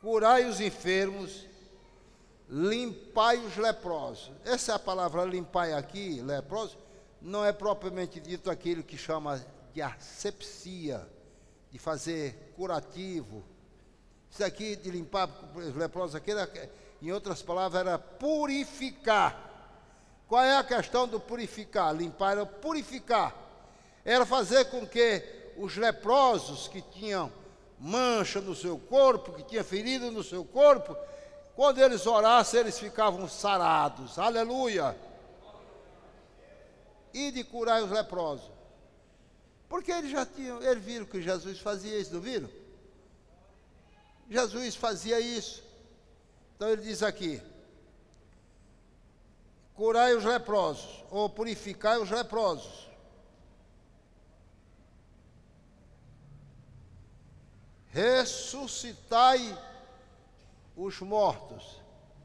curai os enfermos, limpai os leprosos. Essa é a palavra limpai aqui, leprosos, não é propriamente dito aquilo que chama de asepsia, de fazer curativo. Isso aqui de limpar os leprosos aqui, em outras palavras, era purificar. Qual é a questão do purificar? Limpar era purificar. Era fazer com que os leprosos que tinham mancha no seu corpo, que tinham ferida no seu corpo, quando eles orassem, eles ficavam sarados. Aleluia! E de curar os leprosos. Porque eles viram que Jesus fazia isso, não viram? Jesus fazia isso. Então ele diz aqui: curai os leprosos, ou purificai os leprosos. Ressuscitai os mortos.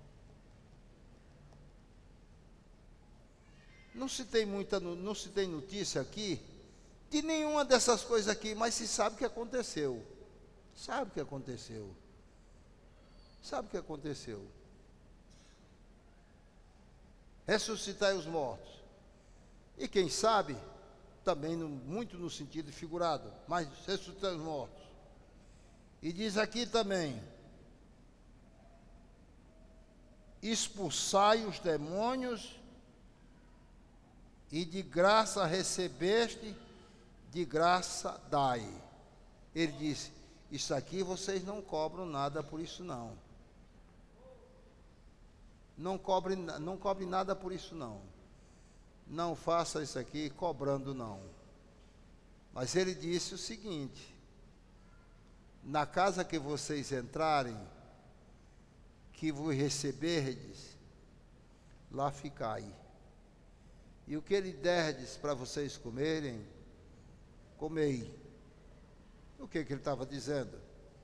Não se tem notícia aqui de nenhuma dessas coisas aqui, mas se sabe o que aconteceu. Sabe o que aconteceu. Sabe o que aconteceu. Ressuscitai os mortos. E quem sabe, também muito no sentido figurado, mas ressuscitai os mortos. E diz aqui também: expulsai os demônios, e de graça recebeste, de graça dai. Ele disse: isso aqui vocês não cobram nada por isso não. Não cobre nada por isso não. Não faça isso aqui cobrando não. Mas ele disse o seguinte: na casa que vocês entrarem, que vos receberdes, lá ficai. E o que ele derdes para vocês comerem, comei. O que ele estava dizendo?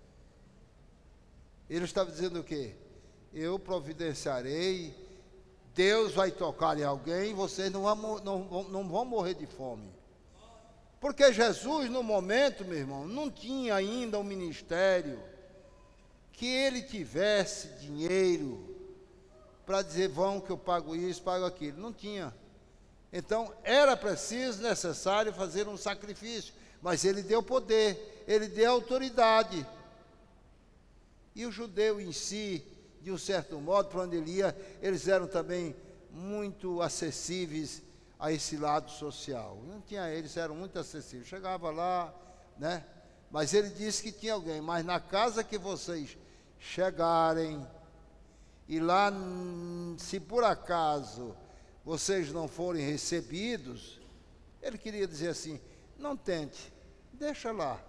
Ele estava dizendo o quê? Eu providenciarei, Deus vai tocar em alguém, vocês não vão morrer de fome. Porque Jesus, no momento, meu irmão, não tinha ainda um ministério que ele tivesse dinheiro para dizer: vão que eu pago isso, pago aquilo. Não tinha. Então, era preciso, necessário fazer um sacrifício. Mas ele deu poder, ele deu autoridade. E o judeu em si, de um certo modo, para onde ele ia, eles eram também muito acessíveis a esse lado social. Não tinha, eles eram muito acessíveis. Chegava lá, né? Mas ele disse que tinha alguém. Mas na casa que vocês chegarem, e lá, se por acaso vocês não forem recebidos, ele queria dizer assim: não tente, deixa lá.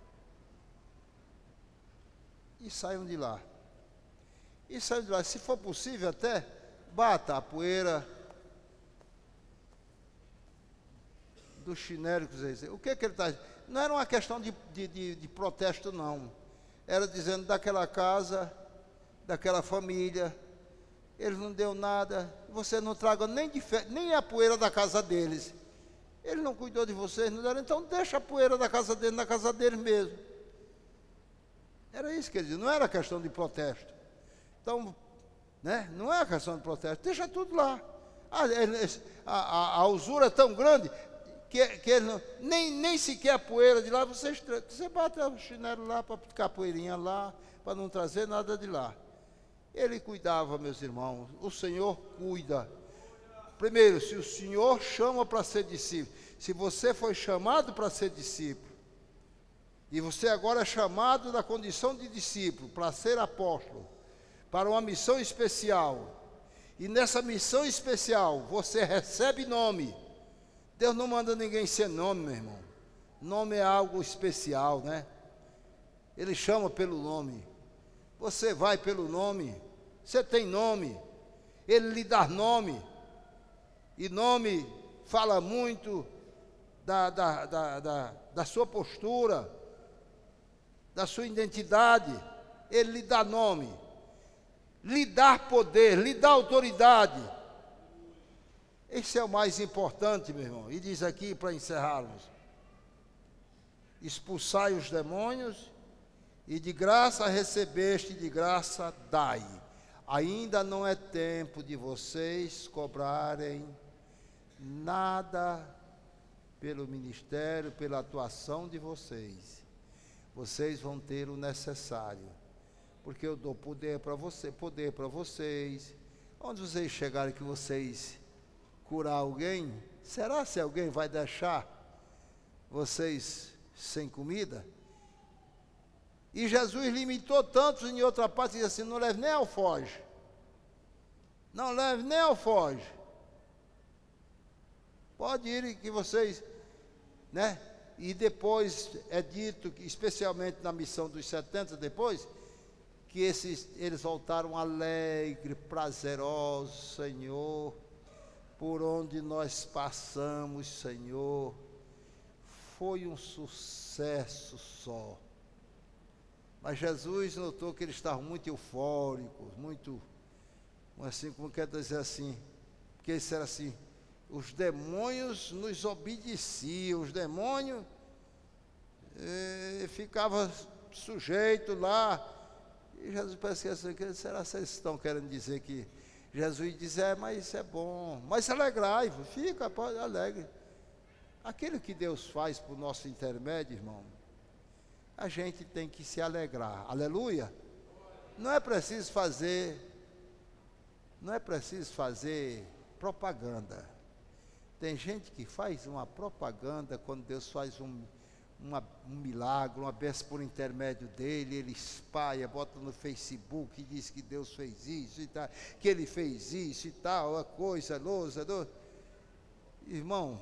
E saiam de lá. E saiam de lá. Se for possível até, bata a poeira do chinelo que vocês... O que ele está... Não era uma questão de protesto, não. Era dizendo: daquela casa, daquela família, eles não deu nada, você não traga nem a poeira da casa deles. Ele não cuidou de vocês, não deram, então deixa a poeira da casa dele na casa dele mesmo. Era isso que ele dizia, não era questão de protesto. Então, né, não é questão de protesto, deixa tudo lá. A usura é tão grande que ele não, nem sequer a poeira de lá, você bate o chinelo lá para ficar a poeirinha lá, para não trazer nada de lá. Ele cuidava, meus irmãos, o Senhor cuida. Primeiro, se o Senhor chama para ser discípulo, se você foi chamado para ser discípulo, e você agora é chamado da condição de discípulo, para ser apóstolo, para uma missão especial, e nessa missão especial você recebe nome. Deus não manda ninguém ser nome, meu irmão. Nome é algo especial, né? Ele chama pelo nome. Você vai pelo nome. Você tem nome. Ele lhe dá nome. E nome fala muito da sua postura, da sua identidade. Ele lhe dá nome. Lhe dá poder, lhe dá autoridade. Esse é o mais importante, meu irmão. E diz aqui para encerrarmos: expulsai os demônios, E de graça recebeste, de graça dai. Ainda não é tempo de vocês cobrarem nada pelo ministério, pela atuação de vocês. Vocês vão ter o necessário, porque eu dou poder para vocês. Onde vocês chegarem que vocês curar alguém, será se alguém vai deixar vocês sem comida? E Jesus limitou tantos em outra parte, diz assim, não leve nem alforje. Não leve nem alforje. Pode ir que vocês, né? E depois é dito, que, especialmente na missão dos 70 depois, que eles voltaram alegres, prazerosos, Senhor, por onde nós passamos, Senhor, foi um sucesso só. Mas Jesus notou que eles estavam muito eufóricos, muito, assim, como quer dizer assim, porque eles eram assim, os demônios nos obedeciam, os demônios ficavam sujeitos lá, e Jesus parece que assim, será que vocês estão querendo dizer que Jesus diz, mas isso é bom, mas alegrai-vos, fica, pode, alegre. Aquilo que Deus faz por nosso intermédio, irmão, a gente tem que se alegrar, aleluia. Não é preciso fazer propaganda. Tem gente que faz uma propaganda quando Deus faz um milagre, uma bênção por intermédio dele, ele espalha, bota no Facebook e diz que Deus fez isso e tal, que ele fez isso e tal, a coisa, lousa, irmão,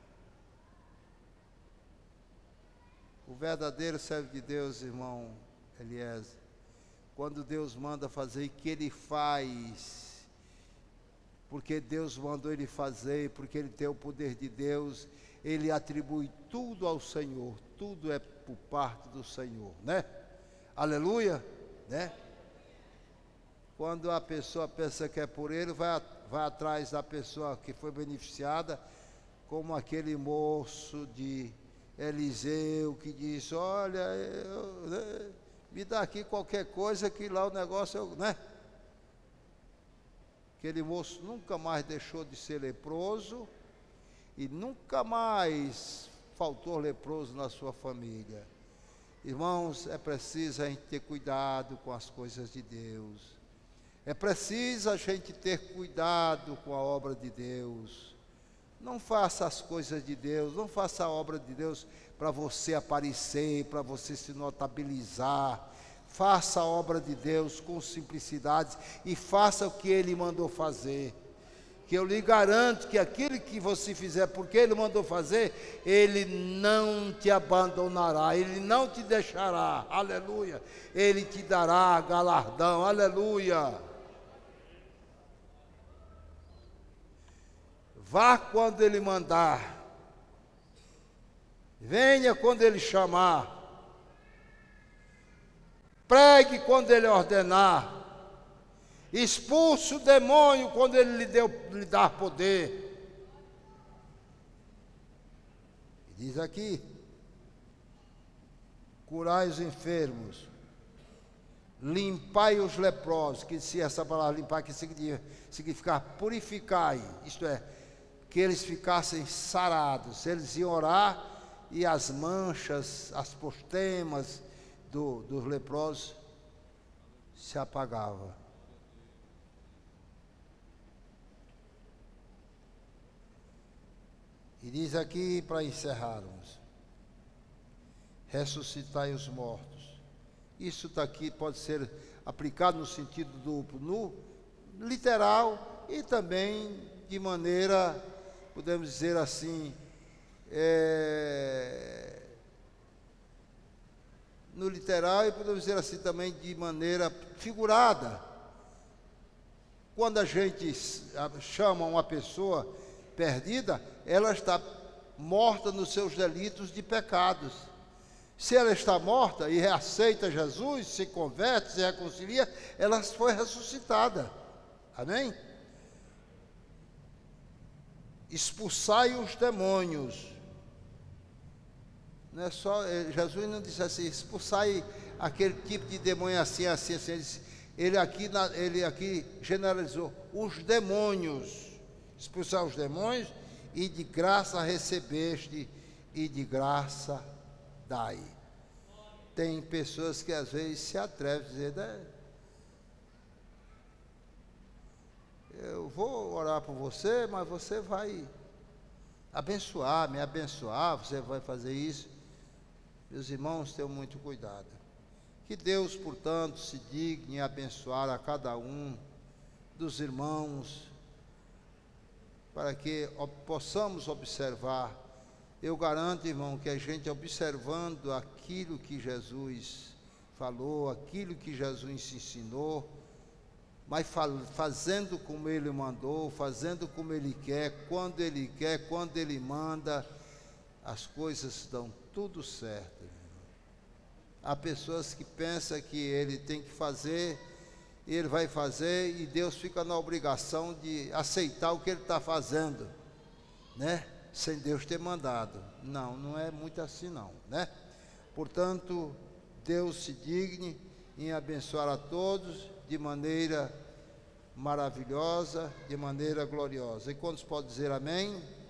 o verdadeiro servo de Deus, irmão Eliezer, quando Deus manda fazer, e que ele faz, porque Deus mandou ele fazer, porque ele tem o poder de Deus, ele atribui tudo ao Senhor, tudo é por parte do Senhor, né? Aleluia, né? Quando a pessoa pensa que é por ele, vai atrás da pessoa que foi beneficiada, como aquele moço de Eliseu, que disse, olha, me dá aqui qualquer coisa, que lá o negócio, né? Aquele moço nunca mais deixou de ser leproso, e nunca mais faltou leproso na sua família. Irmãos, é preciso a gente ter cuidado com as coisas de Deus. É preciso a gente ter cuidado com a obra de Deus. Não faça as coisas de Deus, não faça a obra de Deus para você aparecer, para você se notabilizar. Faça a obra de Deus com simplicidade e faça o que Ele mandou fazer. Que eu lhe garanto que aquilo que você fizer porque Ele mandou fazer, Ele não te abandonará, Ele não te deixará, aleluia. Ele te dará galardão, aleluia. Vá quando Ele mandar, venha quando Ele chamar, pregue quando Ele ordenar, expulse o demônio quando Ele lhe dar poder. Diz aqui, curai os enfermos, limpai os leprosos, que se essa palavra limpar que significa purificai, isto é, que eles ficassem sarados. Eles iam orar e as manchas, as postemas dos leprosos se apagavam. E diz aqui, para encerrarmos, ressuscitai os mortos. Isso está aqui, pode ser aplicado no sentido duplo, no literal e também de maneira, podemos dizer assim, no literal, e podemos dizer assim também de maneira figurada. Quando a gente chama uma pessoa perdida, ela está morta nos seus delitos de pecados. Se ela está morta e aceita Jesus, se converte, se reconcilia, ela foi ressuscitada. Amém? Expulsai os demônios. Não é só, Jesus não disse assim, expulsai aquele tipo de demônio assim, assim, assim. Ele aqui generalizou os demônios, expulsar os demônios, e de graça recebeste, e de graça dai. Tem pessoas que às vezes se atrevem a dizer, né? Eu vou orar por você, mas você vai abençoar, me abençoar, você vai fazer isso. Meus irmãos, tenham muito cuidado. Que Deus, portanto, se digne abençoar a cada um dos irmãos, para que possamos observar. Eu garanto, irmão, que a gente observando aquilo que Jesus falou, aquilo que Jesus ensinou, mas fazendo como Ele mandou, fazendo como Ele quer, quando Ele manda, as coisas dão tudo certo. Há pessoas que pensam que ele tem que fazer, e ele vai fazer, e Deus fica na obrigação de aceitar o que ele está fazendo, né? Sem Deus ter mandado. Não, não é muito assim não, né? Portanto, Deus se digne em abençoar a todos de maneira maravilhosa, de maneira gloriosa. E quantos podem dizer amém?